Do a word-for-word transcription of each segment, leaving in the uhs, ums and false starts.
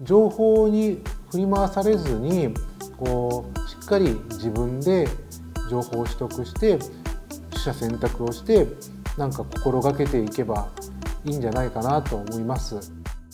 情報に振り回されずにこうしっかり自分で情報を取得して取捨選択をしてなんか心がけていけばいいんじゃないかなと思います。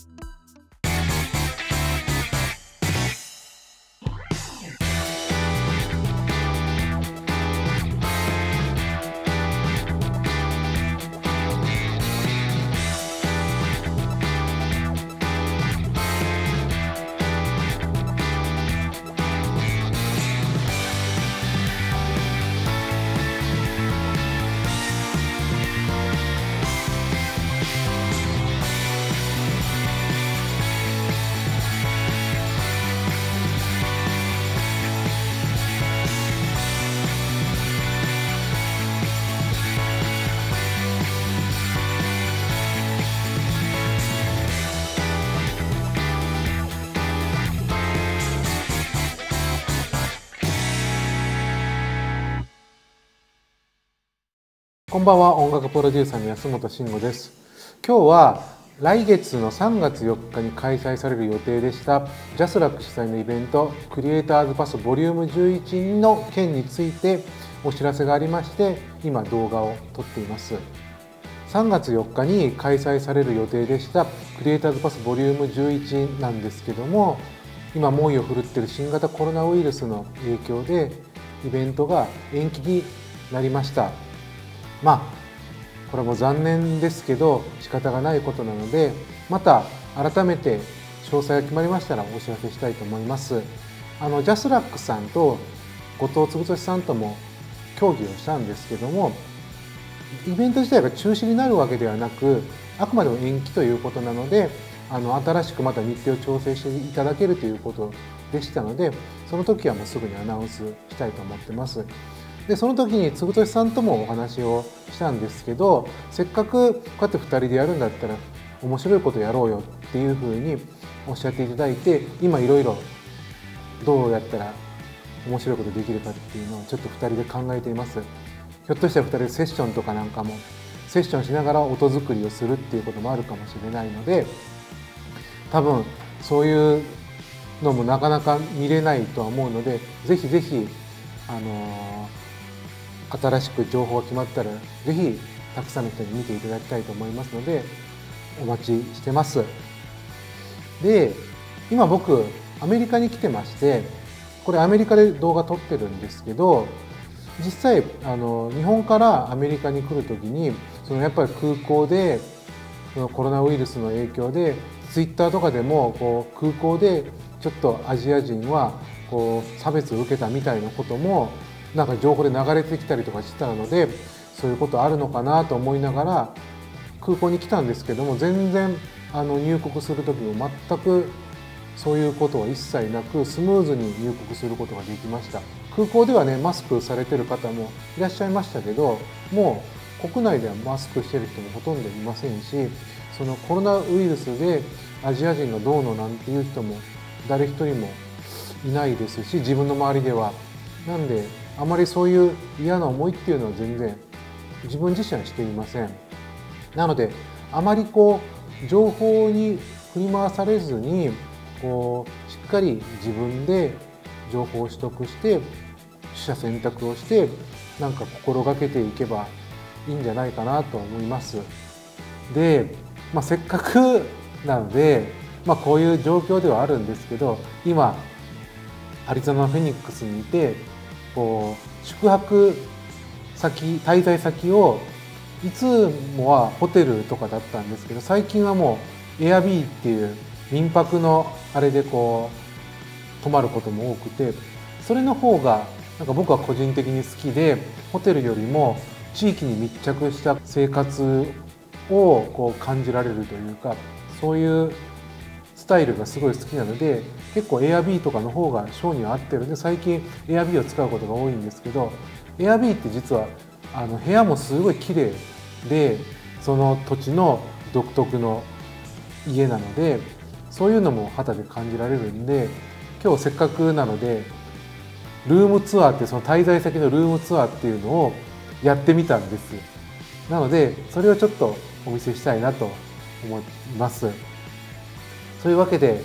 こんばんは、音楽プロデューサーの安本慎吾です。今日は来月のさんがつよっかに開催される予定でしたジャスラック主催のイベントクリエイターズパスボリュームじゅういちの件についてお知らせがありまして今動画を撮っています。さんがつよっかに開催される予定でしたクリエイターズパスボリュームじゅういちなんですけども、今猛威を振るっている新型コロナウイルスの影響でイベントが延期になりました。まあこれも残念ですけど仕方がないことなので、また改めて詳細が決まりましたらお知らせしたいと思います。あのジャスラックさんと後藤嗣俊さんとも協議をしたんですけども、イベント自体が中止になるわけではなくあくまでも延期ということなので、あの新しくまた日程を調整していただけるということでしたので、その時はもうすぐにアナウンスしたいと思ってます。でその時に嗣俊さんともお話をしたんですけど、せっかくこうやってふたりでやるんだったら面白いことやろうよっていうふうにおっしゃっていただいて、今いろいろどうやったら面白いことできるかっていうのをちょっとふたりで考えています。ひょっとしたらふたりでセッションとかなんかもセッションしながら音作りをするっていうこともあるかもしれないので、多分そういうのもなかなか見れないとは思うので、ぜひぜひあのー新しく情報が決まったらぜひたくさんの人に見ていただきたいと思いますのでお待ちしてます。で今僕アメリカに来てまして、これアメリカで動画撮ってるんですけど、実際あの日本からアメリカに来る時にそのやっぱり空港でそのコロナウイルスの影響でツイッターとかでもこう空港でちょっとアジア人はこう差別を受けたみたいなこともなんか情報で流れてきたりとかしてたので、そういうことあるのかなと思いながら空港に来たんですけども、全然あの入国する時も全くそういうことは一切なくスムーズに入国することができました。空港ではねマスクされてる方もいらっしゃいましたけど、もう国内ではマスクしてる人もほとんどいませんし、そのコロナウイルスでアジア人がどうのなんていう人も誰一人もいないですし、自分の周りでは。なんであまりそういう嫌な思いっていうのは全然自分自身はしていません。なのであまりこう情報に振り回されずにこうしっかり自分で情報を取得して取捨選択をしてなんか心がけていけばいいんじゃないかなと思います。で、まあ、せっかくなので、まあ、こういう状況ではあるんですけど、今アリゾナ・フェニックスにいてこう宿泊先滞在先をいつもはホテルとかだったんですけど、最近はもう Airb っていう民泊のあれでこう泊まることも多くて、それの方がなんか僕は個人的に好きで、ホテルよりも地域に密着した生活をこう感じられるというか、そういうスタイルがすごい好きなので、結構 Airb とかの方が性には合ってるので最近 Airb を使うことが多いんですけど、 Airb って実はあの部屋もすごい綺麗でその土地の独特の家なので、そういうのも肌で感じられるんで、今日せっかくなのでルームツアーってその滞在先のルームツアーっていうのをやってみたんです。なのでそれをちょっとお見せしたいなと思います。そういうわけで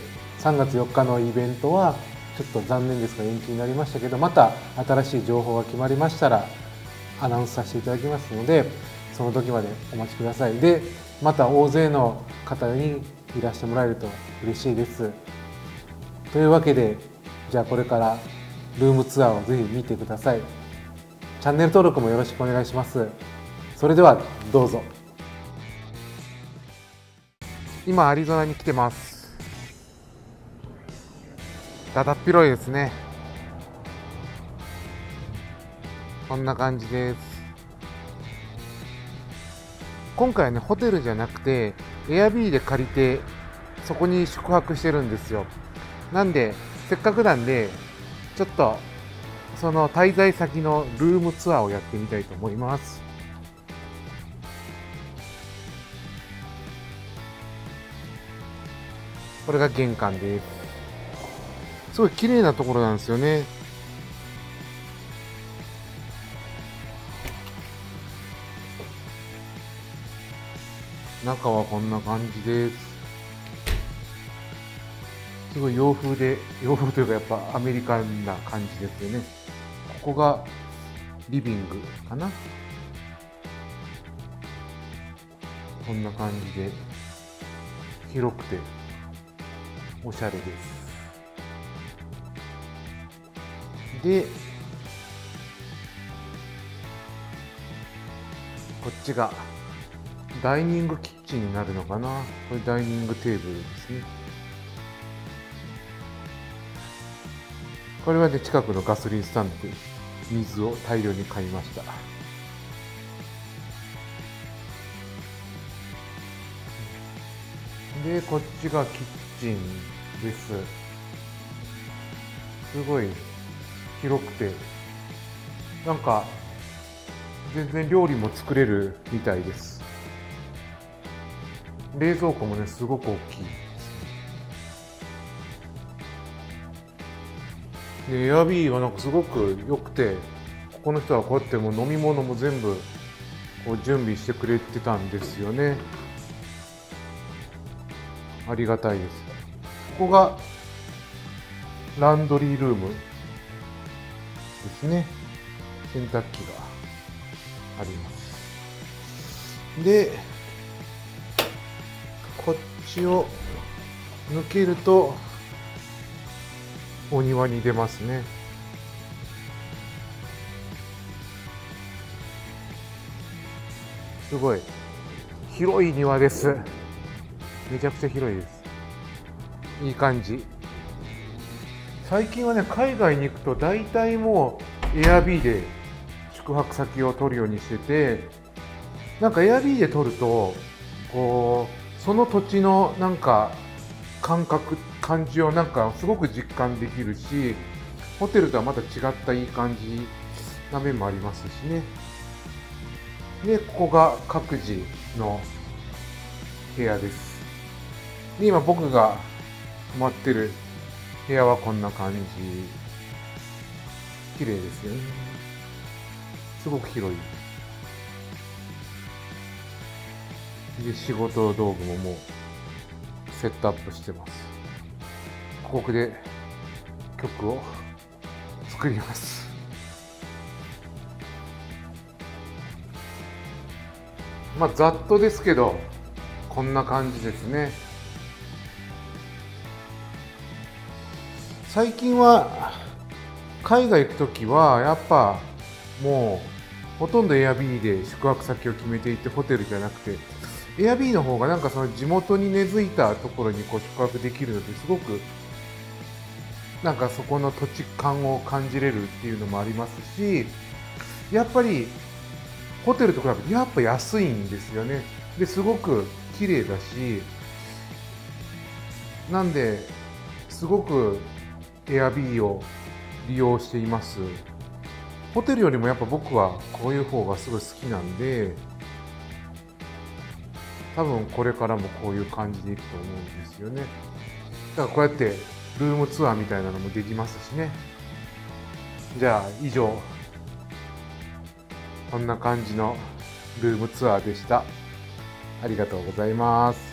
さんがつよっかのイベントはちょっと残念ですが延期になりましたけど、また新しい情報が決まりましたらアナウンスさせていただきますので、その時までお待ちください。でまた大勢の方にいらしてもらえると嬉しいです。というわけで、じゃあこれからルームツアーをぜひ見てください。チャンネル登録もよろしくお願いします。それではどうぞ。今アリゾナに来てます。だだっ広いですね。こんな感じです。今回はね、ホテルじゃなくてエアビーで借りてそこに宿泊してるんですよ。なんでせっかくなんでちょっとその滞在先のルームツアーをやってみたいと思います。これが玄関です。すごい綺麗なところなんですよね。中はこんな感じです。すごい洋風で、洋風というかやっぱアメリカンな感じですよね。ここがリビングかな。こんな感じで広くておしゃれです。で、こっちがダイニングキッチンになるのかな。これダイニングテーブルですね。これはね、近くのガソリンスタンドで水を大量に買いました。で、こっちがキッチンです。すごい広くて、なんか全然料理も作れるみたいです。冷蔵庫もね、すごく大きい。で、エアビーはなんかすごく良くて、ここの人はこうやってもう飲み物も全部こう準備してくれてたんですよね。ありがたいです。ここがランドリールームですね。洗濯機があります。で、こっちを抜けるとお庭に出ますね。すごい広い庭です。めちゃくちゃ広いです。いい感じ。最近はね、海外に行くと大体もう Airb で宿泊先を取るようにしてて、なんか Airb で取るとこうその土地のなんか感覚感じをなんかすごく実感できるし、ホテルとはまた違ったいい感じな面もありますしね。で、ここが各自の部屋です。で、今僕が泊まってる部屋はこんな感じ。綺麗ですよね。すごく広い。で、仕事道具ももうセットアップしてます。ここで曲を作ります。まあざっとですけどこんな感じですね。最近は海外行くときはやっぱもうほとんど Airb で宿泊先を決めていて、ホテルじゃなくて Airb の方がなんかその地元に根付いたところにこう宿泊できるのですごくなんかそこの土地感を感じれるっていうのもありますし、やっぱりホテルと比べてやっぱ安いんですよね。ですごく綺麗だし、なんですごく Airb を利用しています。ホテルよりもやっぱ僕はこういう方がすごい好きなんで、多分これからもこういう感じでいくと思うんですよね。だからこうやってルームツアーみたいなのもできますしね。じゃあ以上、こんな感じのルームツアーでした。ありがとうございます。